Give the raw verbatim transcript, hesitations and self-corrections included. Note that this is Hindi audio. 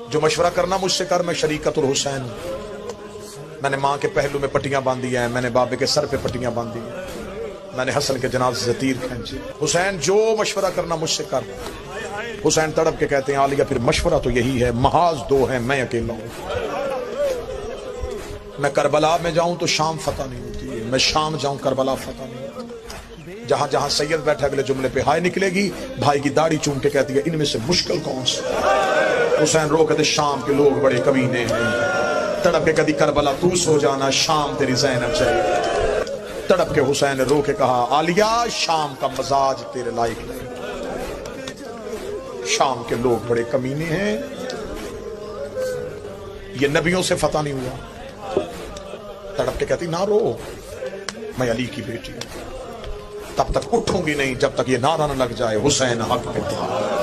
जो मशवरा करना मुझसे कर, मैं शरीकतुल हुसैन हूं। मैंने माँ के पहलू में पट्टियां बांधी हैं, मैंने बाबे के सर पे पट्टियां बांधी हैं, मैंने हसन के जनाजे से तीर खींचे। हुसैन जो मशवरा करना मुझसे कर। हुसैन तड़प के कहते हैं आलिया फिर मशवरा तो यही है, महाज दो है मैं अकेला हूं। मैं करबला में जाऊं तो शाम फतह नहीं होती है, मैं शाम जाऊं करबला फतह नहीं होती। जहां जहां सैयद बैठा अगले जुमले पे हाय निकलेगी, भाई की दाढ़ी चूम के कहती है इनमें से मुश्किल कौन सा। हुसैन रो कहते शाम के लोग बड़े कमीने हैं। तड़प के कदी करबला तू सो जाना, शाम तेरी ज़ैनब चाहिए। तड़प के हुसैन ने रो के कहा आलिया शाम का मजाज तेरे लायक नहीं, शाम के लोग बड़े कमीने हैं, ये नबियों से फतह नहीं हुआ। तड़प के कहती ना रो, मैं अली की बेटी हूं, तब तक उठूंगी नहीं जब तक ये नारा न लग जाए हुसैन हक पे था।